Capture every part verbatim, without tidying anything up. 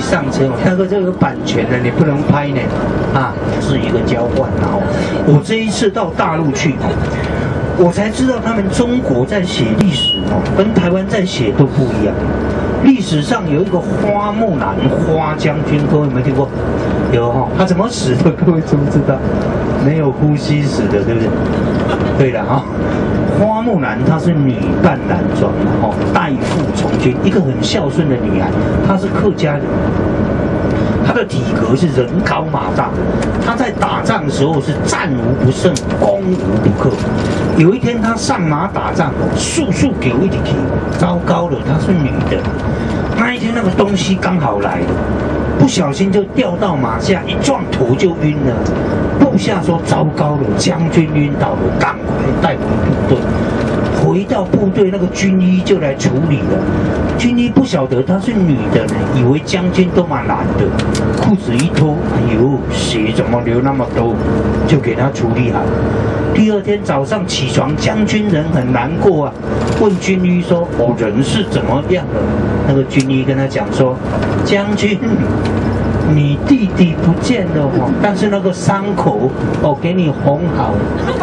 上车，大哥这个版权的你不能拍呢，啊，是一个交换啊。我这一次到大陆去哦，我才知道他们中国在写历史哦，跟台湾在写都不一样。历史上有一个花木兰花将军，各位有没有听过？有哈、哦，他怎么死的？各位知不知道？没有呼吸死的，对不对？对了哈、哦，花木兰她是女扮男装的哈，代父从军，一个很孝顺的女孩，她是客家人。他的体格是人高马大，他在打仗的时候是战无不胜，攻无不克。有一天他上马打仗，速速给我一点，糟糕了，她是女的。那一天那个东西刚好来了，不小心就掉到马下，一撞头就晕了。部下说糟糕了，将军晕倒了，赶快带回部队。回到部队，那个军医就来处理了。军医不晓得她是女的呢，以为将军都蛮男的，裤子一脱，哎呦，血怎么流那么多？就给她处理好。第二天早上起床，将军人很难过啊，问军医说：“我人是怎么样了？”那个军医跟他讲说：“将军。”你弟弟不见了哈，但是那个伤口哦给你缝好，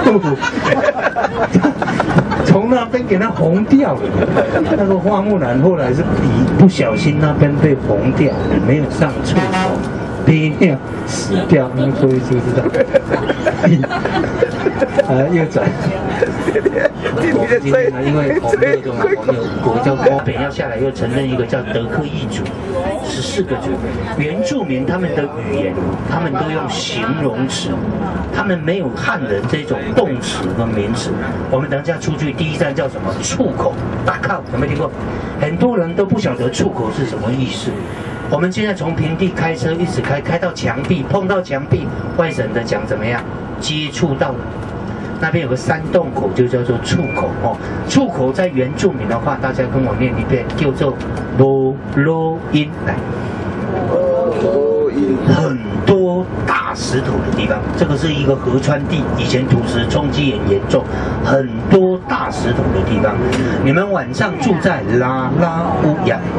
从那边给他缝掉了。那个花木兰后来是一不小心那边被缝掉了，没有上厕所，憋尿死掉。那各位知不知道？啊，又转。我们今天呢，因为红热的嘛，我们有国教高北要下来，又承认一个叫德克异族，十四个族。原住民他们的语言，他们都用形容词，他们没有汉人这种动词和名词。我们等一下出去，第一站叫什么？出口，打靠，有没有听过？很多人都不晓得出口是什么意思。我们现在从平地开车一直开，开到墙壁，碰到墙壁，外省的讲怎么样？接触到了。那边有个山洞口，就叫做出口哦。出口在原住民的话，大家跟我念一遍，叫做罗罗因来。很多大石头的地方，这个是一个河川地，以前土石冲击很严重，很多大石头的地方。你们晚上住在拉拉乌亚，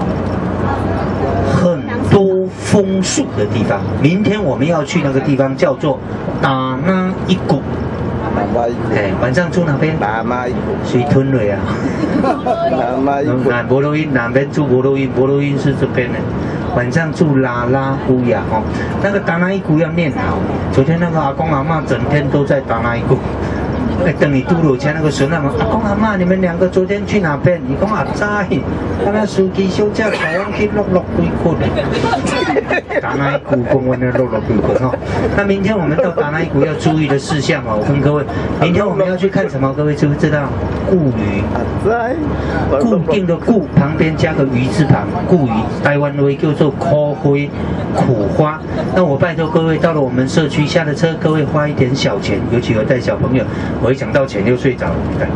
很多枫树的地方。明天我们要去那个地方，叫做达那伊谷。哎，晚上住哪边？南马伊谷，水屯瑞啊。南马伊谷。南摩洛因南边住摩洛因，摩洛因是这边的。晚上住拉拉乌雅哦，那个达那伊谷要念好。昨天那个阿公阿嬷整天都在达那伊谷。哎，等你嘟噜前那个孙那么，阿公阿嬷，你们两个昨天去哪边？你讲阿在，他那司机小姐台湾去落落几困。达那伊谷公园的落落几困哦。那明天我们到达那伊谷要注意的事项哦，我跟各位，明天我们要去看什么？各位知不知道？固鱼。固定的固旁边加个鱼字旁，固鱼，台湾话叫做苦花、苦花。那我拜托各位，到了我们社区下了车，各位花一点小钱，尤其有带小朋友。我一讲到钱就睡着了，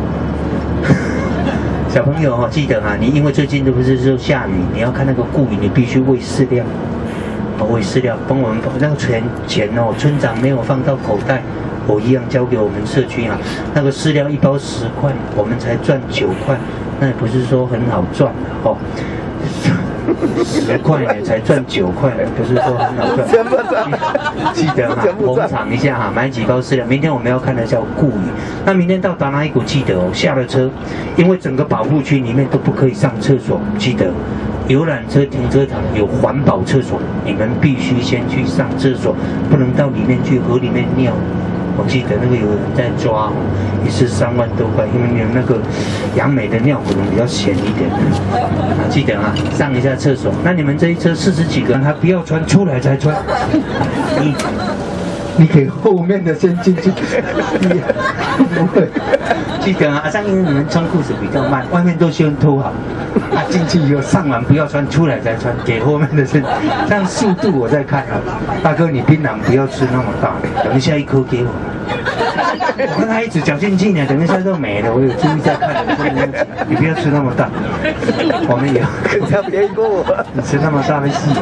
小朋友哈、哦，记得哈、啊，你因为最近都不是说下雨，你要看那个固鱼，你必须喂饲料，哦，喂饲料，帮我们那个钱钱哦，村长没有放到口袋，我一样交给我们社区啊。那个饲料一包十块，我们才赚九块，那也不是说很好赚的哦。十块呢才赚九块，不是说很好赚。记得哈，捧场一下哈，买几包饲料。明天我们要看的叫固鱼。那明天到达那一谷，记得哦，下了车，因为整个保护区里面都不可以上厕所，记得。游览车停车场有环保厕所，你们必须先去上厕所，不能到里面去河里面尿。我记得那个有人在抓，一次三万多块，因为你们那个杨美的尿可能比较咸一点。啊，记得啊，上一下厕所。那你们这一车四十几个人，还不要穿，出来才穿。你你给后面的先进去。不会，记得啊，上因为你们穿裤子比较慢，外面都先脱好。啊，进去以后上完不要穿，出来再穿，给后面的先。这样速度我在看啊。大哥，你槟榔不要吃那么大，等一下一颗给我。 我跟他一直绞尽劲呢，等一下都没了，我有注意在看。你不要吃那么大，我们有。 更加便宜过我。 你吃那么大的戏。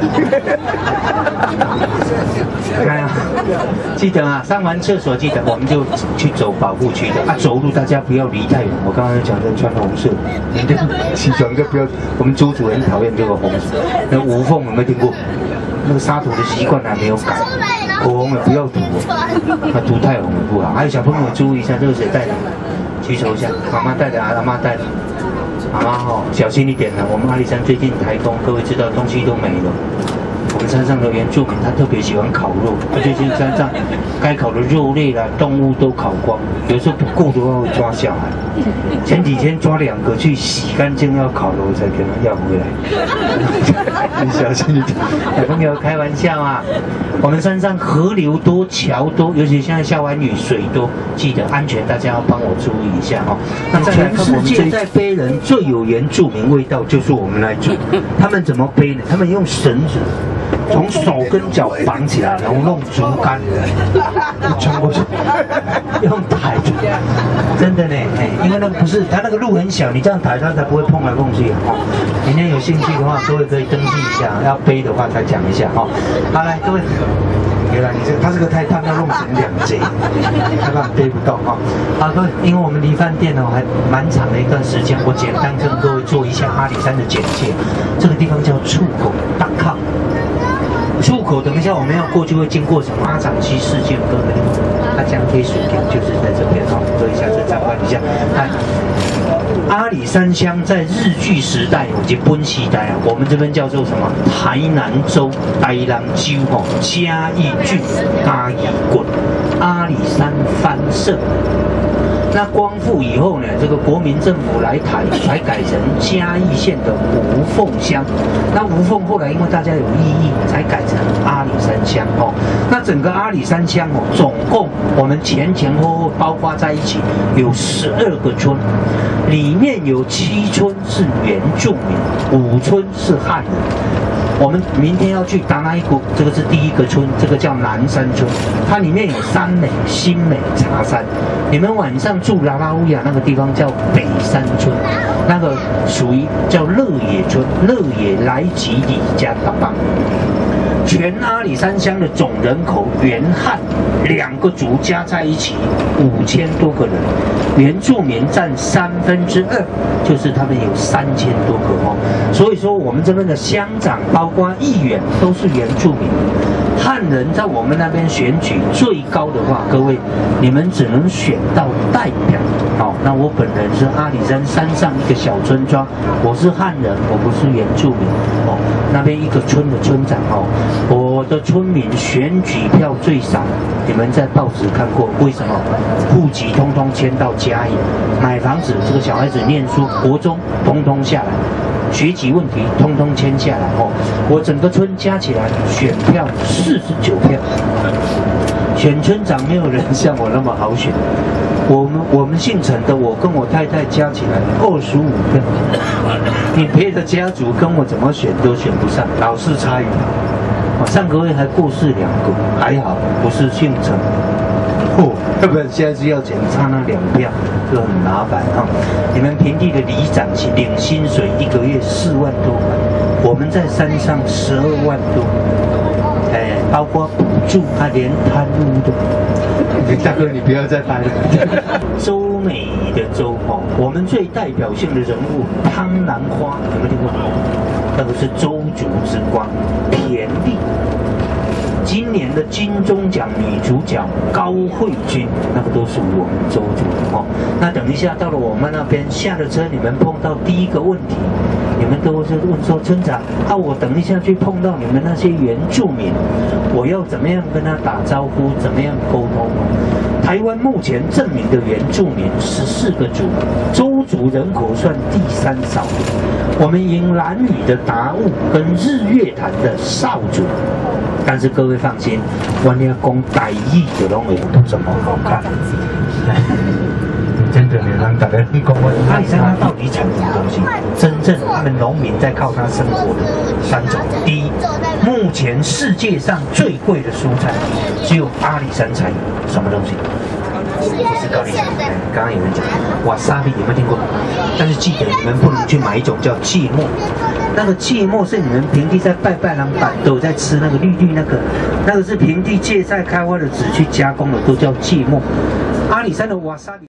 看啊，记得啊，上完厕所记得我们就去走保护区的啊，走路大家不要离太远。我刚刚讲的穿红色，你就起床就不要。我们租主很讨厌这个红色，那无缝有没有听过？那个沙土的习惯还没有改，口红也不要涂，它涂太红了不好。还有小朋友注意一下，这个谁带的？举手一下，妈妈带的，阿妈带的。妈妈哈，小心一点了。我们阿里山最近台风，各位知道东西都没了。我们山上的原住民他特别喜欢烤肉，他最近山上该烤的肉类啦、动物都烤光，有时候不够的话会抓小孩。前几天抓两个去洗干净要烤肉，才给他要回来。你小心一点，小朋友开玩笑啊。我们山上河流多、桥多，尤其现在下完雨水多，记得安全，大家要帮我注意一下哈。那全世界在背人最有原住民味道，就是我们来做。他们怎么背呢？他们用绳子。从手跟脚绑起来，然后弄竹竿，穿过去，用抬的，真的呢，哎，因为那个不是它那个路很小，你这样抬它才不会碰来碰去哦。明天有兴趣的话，各位可以登记一下，要背的话再讲一下哈。好，来各位，原来你这个它这个太烫，要弄成两节，害怕背不动哈。好，各位，因为我们离饭店哦还蛮长的一段时间，我简单跟各位做一下阿里山的简介。这个地方叫触口大靠。出口，等一下我们要过去会经过什么阿长溪世界歌的地方，它江贴水田就是在这边哈，所以下次参观一下。看阿里山乡在日据时代以及本时代啊，我们这边叫做什么？台南州台南州吼嘉义郡嘉义郡阿里山藩社。那光复以后呢，这个国民政府来台，才改成嘉义县的无凤乡。那无凤后来因为大家有异议，才改成阿里山乡哦。那整个阿里山乡哦，总共我们前前后后包括在一起有十二个村，里面有七村是原住民，五村是汉人。我们明天要去达那一谷，这个是第一个村，这个叫南山村，它里面有三美、新美、茶山。你们晚上住拉拉乌亚那个地方叫北山村，那个属于叫乐野村，乐野来吉里加达邦。全阿里山乡的总人口原汉两个族加在一起五千多个人，原住民占三分之二，就是他们有三千多个哦。所以说我们这边的乡长包括议员都是原住民。汉人在我们那边选举最高的话，各位你们只能选到代表。好，那我本人是阿里山山上一个小村庄，我是汉人，我不是原住民哦。那边一个村的村长哦。我的村民选举票最少，你们在报纸看过？为什么？户籍通通迁到嘉义，买房子，这个小孩子念书，国中通通下来，学籍问题通通迁下来哦。我整个村加起来选票四十九票，选村长没有人像我那么好选。我们我们姓陈的，我跟我太太加起来二十五票，你别的家族跟我怎么选都选不上，老是差一点。上个月还过世两个，还好不是姓陈，哦，要不然现在是要钱差那两票，就很麻烦啊。你们平地的里长领薪水一个月四万多，我们在山上十二万多，哎，包括补助，他连贪污的。大哥，你不要再拍了。周美的周哦，我们最代表性的人物汤兰花有没有听过？那个是周族之光，田丽。今年的金钟奖女主角高慧君，那个都属于我们周族的哦。那等一下到了我们那边下了车，你们碰到第一个问题，你们都是问说村长，啊，我等一下去碰到你们那些原住民，我要怎么样跟他打招呼，怎么样沟通？台湾目前证明的原住民十四个族，周族人口算第三少，我们赢兰屿的达悟跟日月潭的少族。但是各位放心，我要讲台语的拢会不怎么好看。真的，你让大家讲阿里山它到底产什么东西？真正他们农民在靠它生活的三种。第一，目前世界上最贵的蔬菜只有阿里山才有，什么东西？ 是高丽菜。刚刚有人讲瓦萨比，有没有听过？但是记得你们不能去买一种叫芥末，那个芥末是你们平地在拜拜郎板都有在吃那个绿绿那个，那个是平地芥菜开花的籽去加工的，都叫芥末。阿里山的瓦萨比。